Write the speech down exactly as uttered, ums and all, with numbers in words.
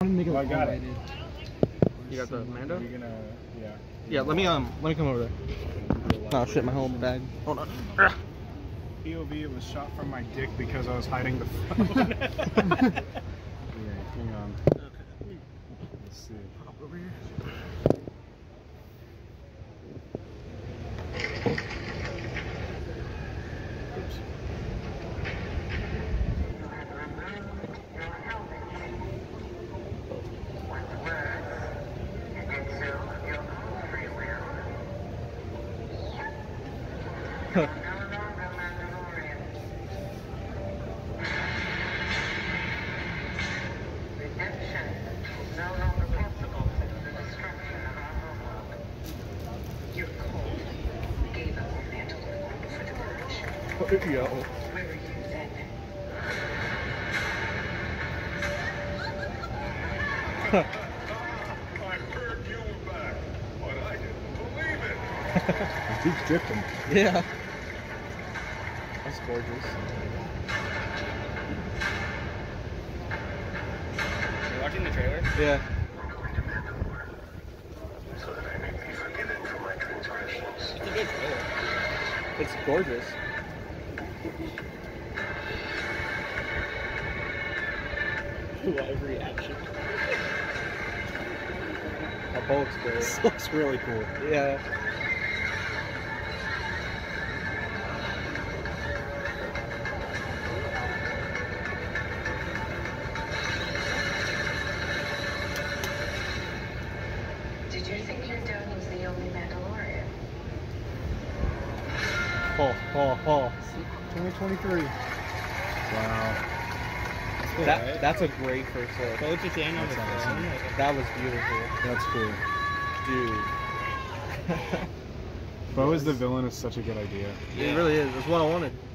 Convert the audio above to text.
Make it well, I got it. You got the Mando? You're gonna, yeah. Yeah, let me um, let me come over there. Oh shit, my whole bag. Hold on. P O V, it was shot from my dick because I was hiding the phone. Yeah, hang on. Okay. Let's see. Hop over here. Oops. Huh. Redemption is no longer possible since the destruction of our homeworld. Your cult gave up your Mandalorian for the purge. Yo. Where were you then? I heard you were back, but I didn't believe it. Keep dripping. Yeah. That's gorgeous. You watching the trailer? Yeah. So that I may be forgiven for my transgressions. It's a good trailer. It's gorgeous. Live reaction. That bow looks great. This looks really cool. Yeah. Did you think your dad was the only Mandalorian? Oh, oh, oh. twenty twenty-three. Wow. Cool, That right? that's a great first look. Go to Daniel on the That's awesome. phone. Like, That was beautiful, That's cool. dude. Bo as the villain is such a good idea. It really is. It's what I wanted.